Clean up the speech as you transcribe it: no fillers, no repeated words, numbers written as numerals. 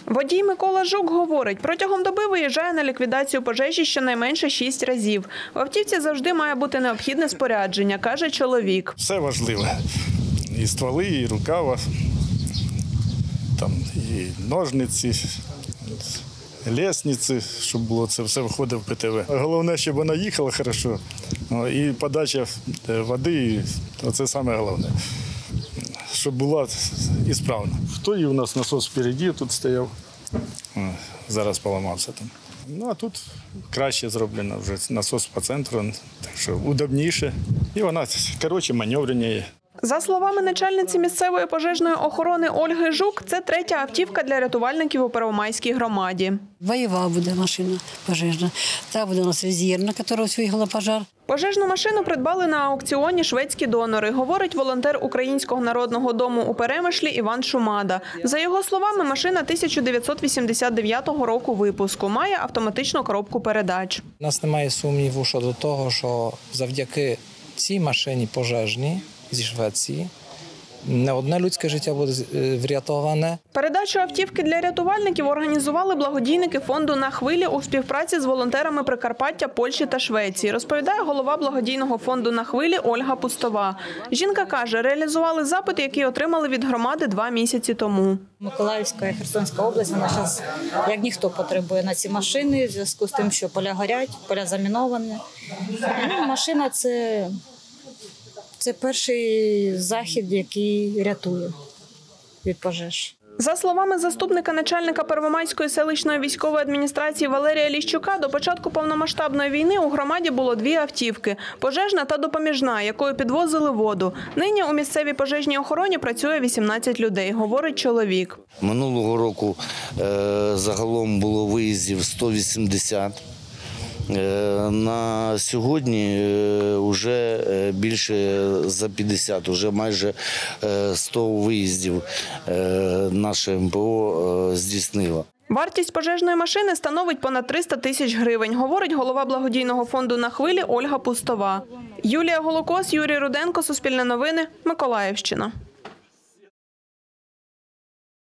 Водій Микола Жук говорить, протягом доби виїжджає на ліквідацію пожежі щонайменше 6 разів. В автівці завжди має бути необхідне спорядження, каже чоловік. Все важливе. І стволи, і рукава, там, і ножниці, лісниці, щоб було це все входить в ПТВ. Головне, щоб вона їхала добре, і подача води, це саме головне, щоб була і справна. Хто і у нас насос впереді тут стояв, зараз поламався там. Ну, а тут краще зроблено вже насос по центру, так що удобніше. І вона, коротше, маневреніє. За словами начальниці місцевої пожежної охорони Ольги Жук, це третя автівка для рятувальників у Первомайській громаді. Бойова буде машина пожежна. Та буде у нас резервна, яка виїхала пожар. Пожежну машину придбали на аукціоні шведські донори, говорить волонтер Українського народного дому у Перемишлі Іван Шумада. За його словами, машина 1989 року випуску, має автоматичну коробку передач. У нас немає сумніву щодо того, що завдяки цій машині пожежній зі Швеції не одне людське життя буде врятоване. Передачу автівки для рятувальників організували благодійники фонду «На хвилі» у співпраці з волонтерами Прикарпаття, Польщі та Швеції, розповідає голова благодійного фонду «На хвилі» Ольга Пустова. Жінка каже, реалізували запит, який отримали від громади 2 місяці тому. Миколаївська і Херсонська область, вона зараз, як ніхто, потребує на ці машини, в зв'язку з тим, що поля горять, поля заміновані. Машина – це перший захід, який рятує від пожеж. За словами заступника начальника Первомайської селищної військової адміністрації Валерія Ліщука, до початку повномасштабної війни у громаді було 2 автівки – пожежна та допоміжна, якою підвозили воду. Нині у місцевій пожежній охороні працює 18 людей, говорить чоловік. Минулого року загалом було виїздів 180. На сьогодні вже більше за 50, вже майже 100 виїздів наше МПО здійснило. Вартість пожежної машини становить понад 300 тисяч гривень, говорить голова благодійного фонду «На хвилі» Ольга Пустова. Юлія Голокос, Юрій Руденко, Суспільне новини, Миколаївщина.